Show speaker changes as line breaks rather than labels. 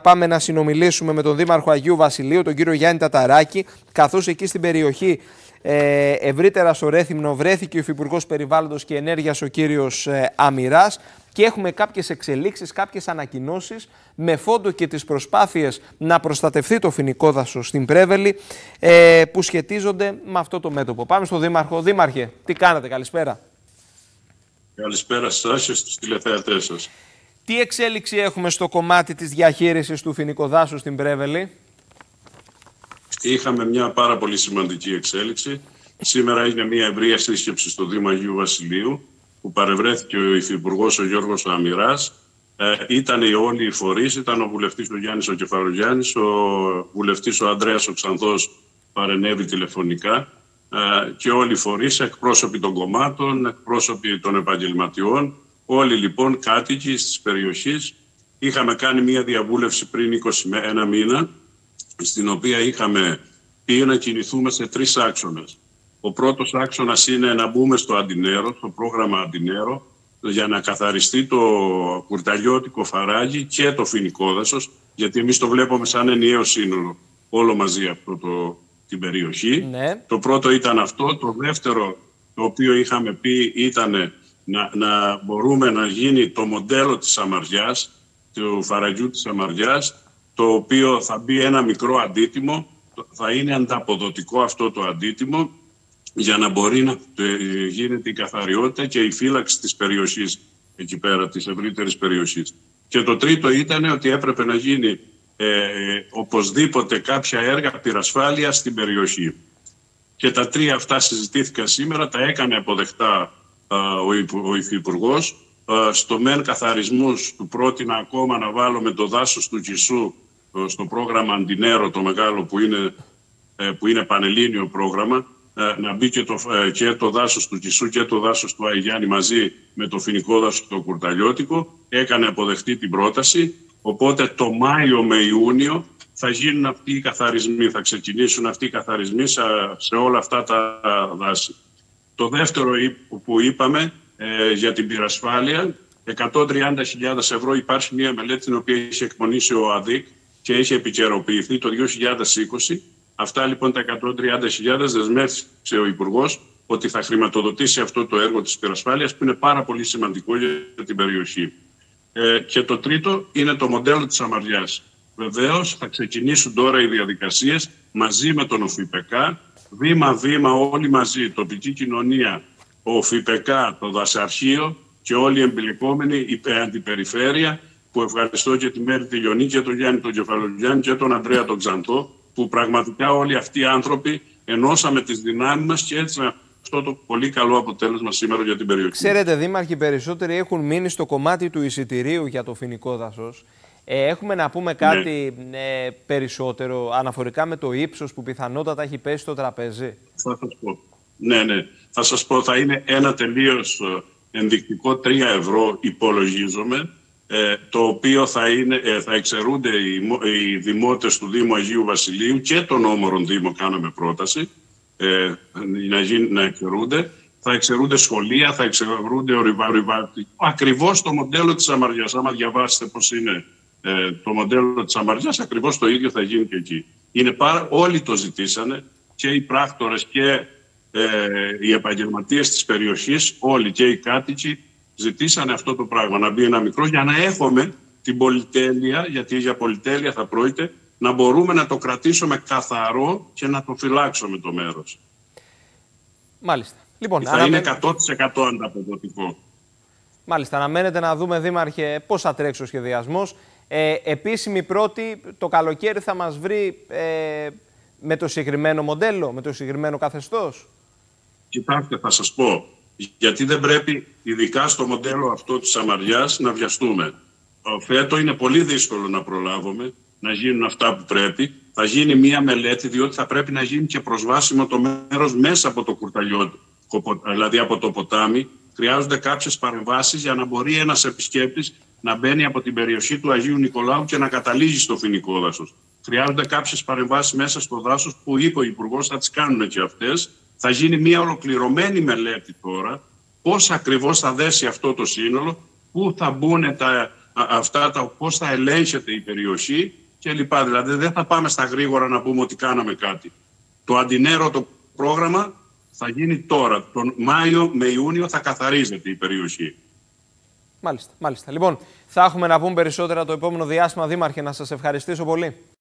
πάμε να συνομιλήσουμε με τον Δήμαρχο Αγίου Βασιλείου, τον κύριο Γιάννη Ταταράκη, καθώς εκεί στην περιοχή ευρύτερα στο Ρέθυμνο βρέθηκε ο Υφυπουργός Περιβάλλοντος και Ενέργειας, ο κύριος Αμυράς, και έχουμε κάποιες εξελίξεις, κάποιες ανακοινώσεις με φόντο και τις προσπάθειες να προστατευτεί το φοινικό δάσος στην Πρέβελη που σχετίζονται με αυτό το μέτωπο. Πάμε στον Δήμαρχο. Δήμαρχε, τι κάνετε, καλησπέρα.
Καλησπέρα σας και στους τηλεθεατές σας.
Τι εξέλιξη έχουμε στο κομμάτι της διαχείρισης του φοινικοδάσους στην Πρέβελη?
Είχαμε μια πάρα πολύ σημαντική εξέλιξη. Σήμερα έγινε μια ευρεία σύσκεψη στο Δήμο Αγίου Βασιλείου που παρευρέθηκε ο Υφυπουργός ο Γιώργος Αμυράς. Ήταν όλοι οι φορείς, ήταν ο βουλευτής ο Γιάννης ο Κεφαλογιάννης, ο βουλευτής ο Ανδρέας ο Ξανθός παρενέβη τηλεφωνικά και όλοι οι φορείς, εκπρόσωποι των κομμάτων, εκπρόσωποι των επαγγελματιών, όλοι λοιπόν κάτοικοι της περιοχής. Είχαμε κάνει μια διαβούλευση πριν 21 μήνα, στην οποία είχαμε πει να κινηθούμε σε 3 άξονες. Ο πρώτος άξονας είναι να μπούμε στο Αντινέρο, στο πρόγραμμα Αντινέρο, για να καθαριστεί το κουρταλιώτικο φαράγγι και το φοινικό δάσος, γιατί εμείς το βλέπουμε σαν ενιαίο σύνολο όλο μαζί αυτό την περιοχή.
Ναι.
Το πρώτο ήταν αυτό. Το δεύτερο, το οποίο είχαμε πει, ήταν να μπορούμε να γίνει το μοντέλο της Σαμαριάς, του φαραγιού της Σαμαριάς, το οποίο θα μπει ένα μικρό αντίτιμο, θα είναι ανταποδοτικό αυτό το αντίτιμο, για να μπορεί να γίνεται η καθαριότητα και η φύλαξη της περιοχής εκεί πέρα, της ευρύτερης περιοχής. Και το τρίτο ήταν ότι έπρεπε να γίνει οπωσδήποτε κάποια έργα πυρασφάλειας στην περιοχή. Και τα 3 αυτά συζητήθηκαν σήμερα, τα έκανε αποδεκτά ο Υφυπουργός. Στο μεν καθαρισμούς του πρότεινα ακόμα να βάλουμε το δάσος του Κισού στο πρόγραμμα Αντινέρο, το μεγάλο που είναι πανελλήνιο πρόγραμμα, να μπει και το δάσος του Κισού και το δάσος του Αϊγιάννη μαζί με το φοινικό δάσος το κουρταλιώτικο. Έκανε αποδεχτή την πρόταση, οπότε το Μάιο με Ιούνιο θα γίνουν αυτοί οι καθαρισμοί, θα ξεκινήσουν αυτοί οι καθαρισμοί σε όλα αυτά τα δάση. Το δεύτερο που είπαμε για την πυρασφάλεια, 130.000 ευρώ, υπάρχει μια μελέτη την οποία είχε εκπονήσει ο ΑΔΙΚ και έχει επικαιροποιηθεί το 2020. Αυτά λοιπόν τα 130.000 δεσμεύσε ο Υπουργός ότι θα χρηματοδοτήσει αυτό το έργο της πυρασφάλειας, που είναι πάρα πολύ σημαντικό για την περιοχή. Και το τρίτο είναι το μοντέλο της Σαμαριάς. Βεβαίως θα ξεκινήσουν τώρα οι διαδικασίες μαζί με τον ΟΦΙΠΕΚΑ, βήμα-βήμα όλοι μαζί, τοπική κοινωνία, ο ΟΦΙΠΕΚΑ, το δασαρχείο και όλοι οι εμπλεκόμενοι, η αντιπεριφέρεια, που ευχαριστώ και τη Μέρη τη Λιονή και τον Γιάννη τον Κεφαλογιάννη και τον Ανδρέα τον Ξανθό, που πραγματικά όλοι αυτοί οι άνθρωποι ενώσαμε τις δυνάμεις μας και έτσι αυτό το πολύ καλό αποτέλεσμα σήμερα για την περιοχή.
Ξέρετε, Δήμαρχοι, περισσότεροι έχουν μείνει στο κομμάτι του εισιτηρίου για το φοινικό δάσος. Έχουμε να πούμε κάτι περισσότερο αναφορικά με το ύψος που πιθανότατα έχει πέσει στο τραπέζι?
Θα σας πω. Ναι. Θα σας πω, θα είναι ένα τελείως ενδεικτικό 3 ευρώ υπολογίζομαι, το οποίο θα εξαιρούνται οι δημότες του Δήμου Αγίου Βασιλείου και των όμορων Δήμων, κάναμε πρόταση να εξαιρούνται. Θα εξαιρούνται σχολεία, θα εξαιρούνται ακριβώς το μοντέλο της Σαμαριάς. Άμα διαβάσετε πώς είναι το μοντέλο της Σαμαριάς, ακριβώς το ίδιο θα γίνει και εκεί. Όλοι το ζητήσανε, και οι πράκτορες και οι επαγγελματίες της περιοχής, όλοι και οι κάτοικοι, ζητήσανε αυτό το πράγμα, να μπει ένα μικρό, για να έχουμε την πολυτέλεια, γιατί για πολυτέλεια θα πρόκειται, να μπορούμε να το κρατήσουμε καθαρό και να το φυλάξουμε το μέρος.
Μάλιστα. Λοιπόν,
θα είναι 100% ανταποδοτικό.
Μάλιστα. Αναμένεται να δούμε, Δήμαρχε, πώς θα τρέξει ο σχεδιασμός. Επίσημη πρώτη, το καλοκαίρι θα μας βρει με το συγκεκριμένο μοντέλο, με το συγκεκριμένο καθεστώς?
Κοιτάξτε, θα σας πω. Γιατί δεν πρέπει, ειδικά στο μοντέλο αυτό της Σαμαριάς, να βιαστούμε. Φέτο είναι πολύ δύσκολο να προλάβουμε, να γίνουν αυτά που πρέπει. Θα γίνει μία μελέτη, διότι θα πρέπει να γίνει και προσβάσιμο το μέρος μέσα από το κουρταλιώτικο, δηλαδή από το ποτάμι. Χρειάζονται κάποιες παρεμβάσεις για να μπορεί ένας επισκέπτης να μπαίνει από την περιοχή του Αγίου Νικολάου και να καταλήγει στο φοινικό δάσος. Χρειάζονται κάποιες παρεμβάσεις μέσα στο δάσος που είπε ο Υπουργός, θα τις κάνουν και αυτές. Θα γίνει μια ολοκληρωμένη μελέτη τώρα, πώς ακριβώς θα δέσει αυτό το σύνολο, πού θα μπουν πώς θα ελέγχεται η περιοχή κλπ. Δηλαδή δεν θα πάμε στα γρήγορα να πούμε ότι κάναμε κάτι. Το αντινέρωτο πρόγραμμα θα γίνει τώρα. Τον Μάιο με Ιούνιο θα καθαρίζεται η περιοχή.
Μάλιστα. Λοιπόν, θα έχουμε να πούμε περισσότερα το επόμενο διάστημα, Δήμαρχε, να σας ευχαριστήσω πολύ.